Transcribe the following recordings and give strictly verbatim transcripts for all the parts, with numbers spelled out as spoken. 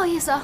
意思啊。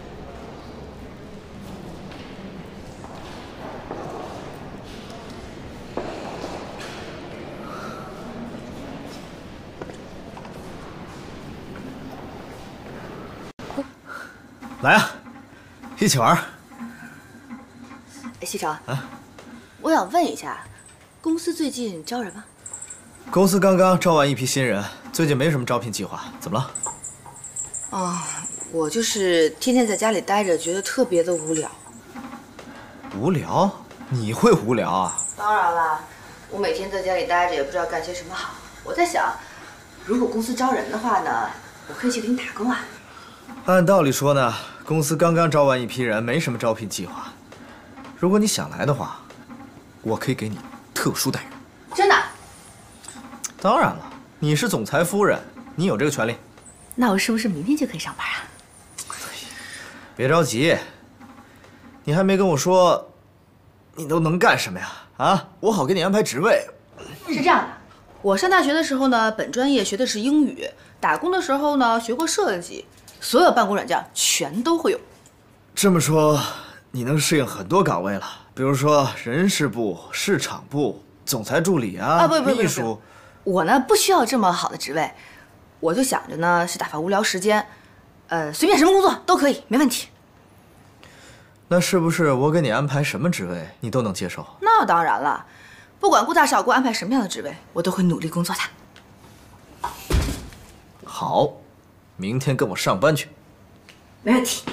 来啊，一起玩。 哎，西城啊， 我想问一下，公司最近招人吗？ 公司刚刚招完一批新人，最近没什么招聘计划，怎么了？ 哦，我就是天天在家里待着，觉得特别的无聊。 无聊？你会无聊啊？ 当然了，我每天在家里待着，也不知道干些什么好。我在想，如果公司招人的话呢，我可以去给你打工啊。 按道理说呢，公司刚刚招完一批人，没什么招聘计划。如果你想来的话，我可以给你特殊待遇。 真的？ 当然了，你是总裁夫人，你有这个权利。 那我是不是明天就可以上班啊？ 别着急，你还没跟我说，你都能干什么呀？啊，我好给你安排职位。 是这样的，我上大学的时候呢，本专业学的是英语，打工的时候呢，学过设计，所有办公软件全都会用。 这么说，你能适应很多岗位了，比如说人事部、市场部、总裁助理啊， 啊不不不秘书。 我呢不需要这么好的职位，我就想着呢是打发无聊时间，呃，随便什么工作都可以，没问题。 那是不是我给你安排什么职位，你都能接受？ 那当然了，不管顾大少给我安排什么样的职位，我都会努力工作的。 好，明天跟我上班去。 没问题。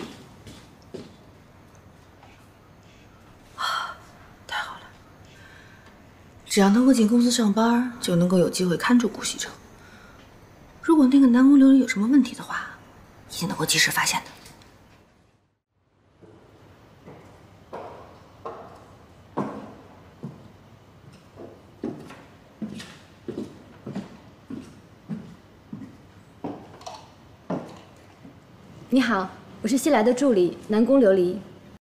啊，太好了！只要能够进公司上班，就能够有机会看住顾西城。如果那个南宫琉璃有什么问题的话，一定能够及时发现的。 你好，我是新来的助理南宫琉璃。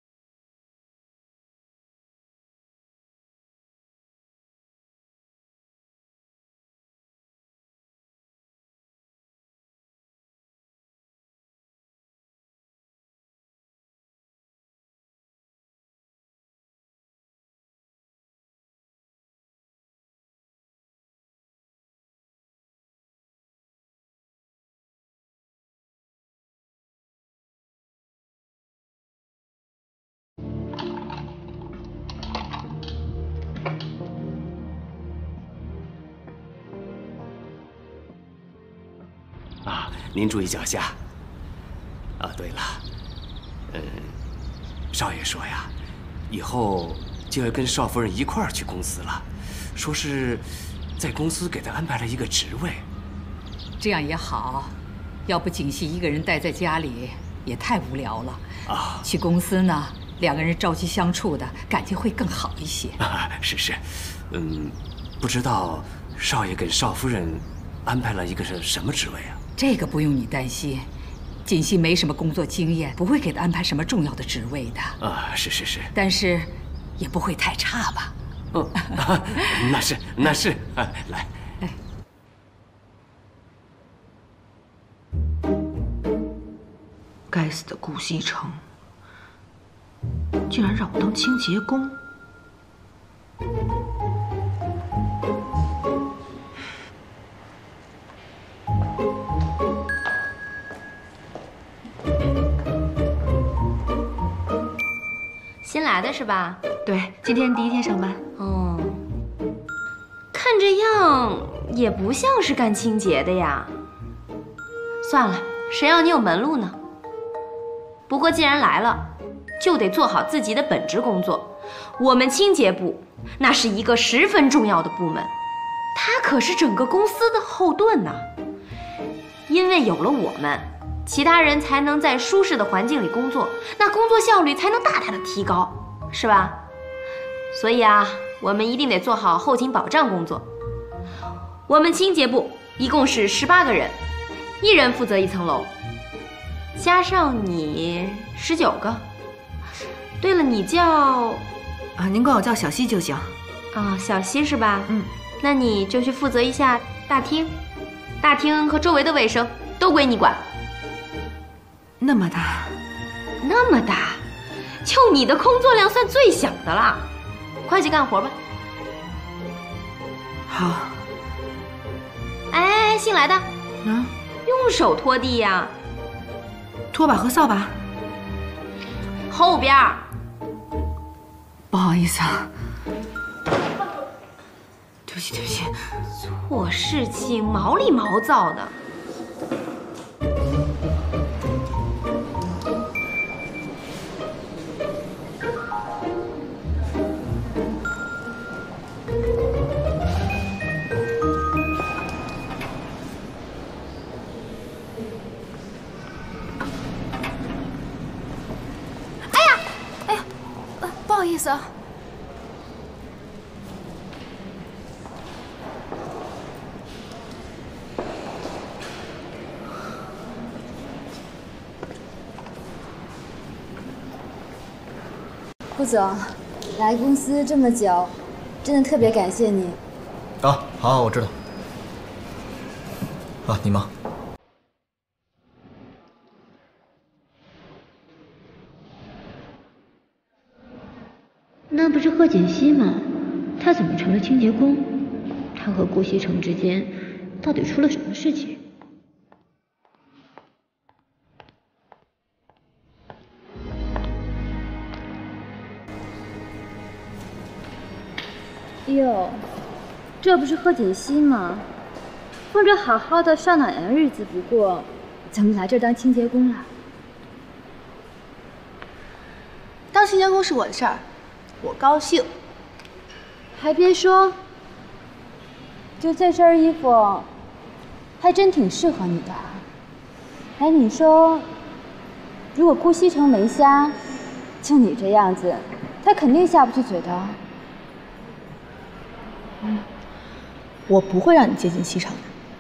啊，您注意脚下。啊，对了，嗯，少爷说呀，以后就要跟少夫人一块儿去公司了，说是在公司给他安排了一个职位。 这样也好，要不景熙一个人待在家里也太无聊了啊。 去公司呢，两个人朝夕相处的感情会更好一些。 啊，是是，嗯，不知道少爷给少夫人安排了一个是什么职位啊？ 这个不用你担心，锦溪没什么工作经验，不会给他安排什么重要的职位的。 啊，是是是， 但是也不会太差吧？ 嗯，啊、那是那是，啊、来。哎， 该死的顾西城，竟然让我当清洁工！ 新来的是吧？ 对，今天第一天上班。 哦，看这样也不像是干清洁的呀。算了，谁让你有门路呢？不过既然来了，就得做好自己的本职工作。我们清洁部那是一个十分重要的部门，它可是整个公司的后盾呢。因为有了我们，其他人才能在舒适的环境里工作，那工作效率才能大大的提高，是吧？所以啊，我们一定得做好后勤保障工作。我们清洁部一共是十八个人，一人负责一层楼，加上你十九个。对了，你叫啊，您管我叫小西就行。 啊，小西是吧？ 嗯， 那你就去负责一下大厅，大厅和周围的卫生都归你管。 那么大， 那么大，就你的工作量算最小的了。快去干活吧。 好。 哎，新来的， 啊， 用手拖地呀。 拖把和扫把。 后边。 不好意思啊。对不起，对不起。 做事情毛里毛躁的。 不好意思啊。 顾总，来公司这么久，真的特别感谢你。 啊，好，我知道。啊，你忙。 那不是贺锦熙吗？他怎么成了清洁工？他和顾西城之间到底出了什么事情？ 哟，这不是贺锦熙吗？混着好好的上哪样日子不过，怎么来这儿当清洁工了？ 当清洁工是我的事儿，我高兴。 还别说，就这身衣服，还真挺适合你的。哎，你说，如果顾西城没瞎，就你这样子，他肯定下不去嘴的。 嗯，我不会让你接近西城的。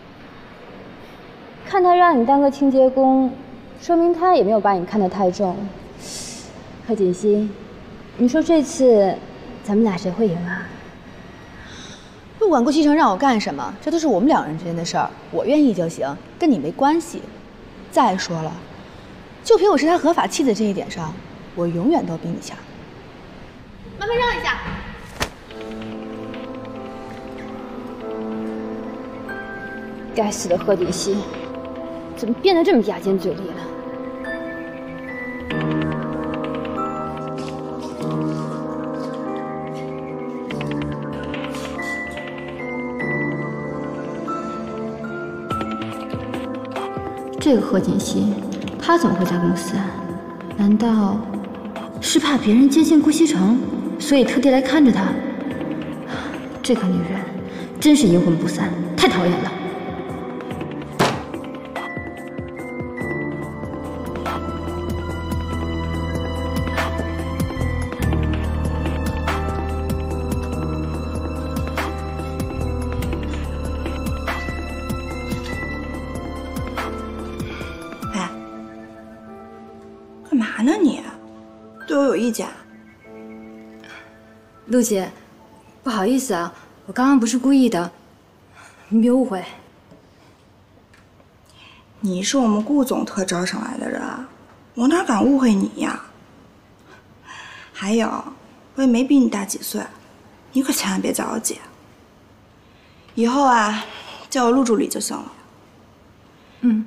看他让你当个清洁工，说明他也没有把你看得太重。贺锦熙，你说这次咱们俩谁会赢啊？ 不管顾西城让我干什么，这都是我们两人之间的事儿，我愿意就行，跟你没关系。再说了，就凭我是他合法妻子这一点上，我永远都比你强。麻烦让一下。 该死的贺锦熙，怎么变得这么牙尖嘴利了？ 这个贺锦熙，他怎么会在公司？难道是怕别人接近顾西城，所以特地来看着他？这个女人真是阴魂不散，太讨厌了。 干嘛呢你？对我有意见？ 陆姐，不好意思啊，我刚刚不是故意的，你别误会。 你是我们顾总特招上来的人，我哪敢误会你呀？还有，我也没比你大几岁，你可千万别叫我姐。以后啊，叫我陆助理就行了。 嗯。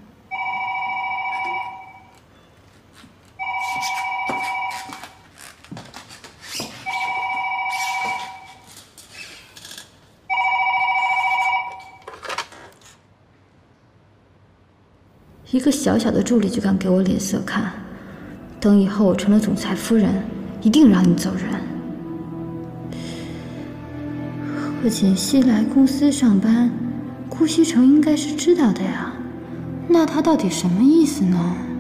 一个小小的助理就敢给我脸色看，等以后我成了总裁夫人，一定让你走人。贺锦熙来公司上班，顾西城应该是知道的呀，那他到底什么意思呢？